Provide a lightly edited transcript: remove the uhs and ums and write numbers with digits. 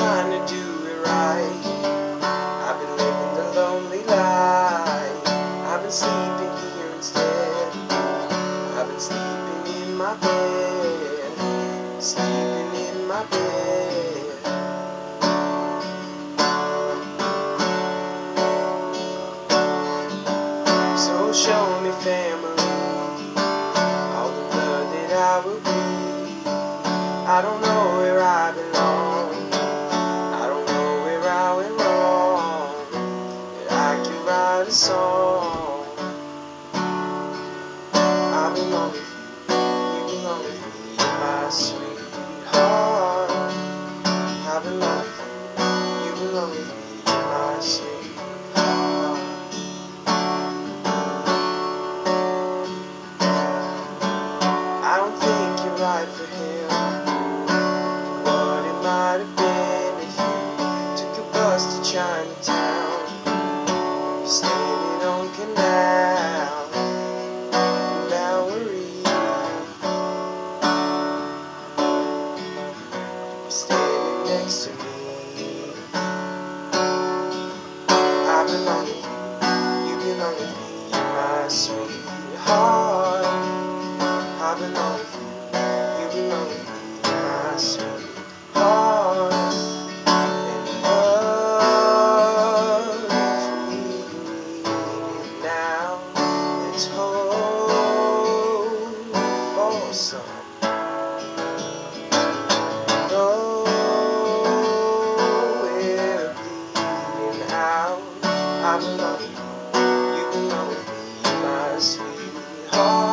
trying to do it right. I've been living the lonely life. I've been sleeping here instead. I've been sleeping in my bed. Sleeping in my bed. So show me family, all the blood that I will bleed. I don't know where I belong. I don't know where I went wrong, but I can write a song. I belong with you, you belong with me, you're my sweetheart. I belong with you belong with me, you're my sweetheart. I don't think you're right for him. What it might have been if you took a bus to Chinatown, you standing on Canal and Bowery, you're standing next to me. I belong with you belong with me, you're my sweetheart. I belong with you belong with me, you're my sweetheart. And love, if we need it now, let's hope for some. Though we're bleeding out, I belong with you belong with me, you're my sweetheart.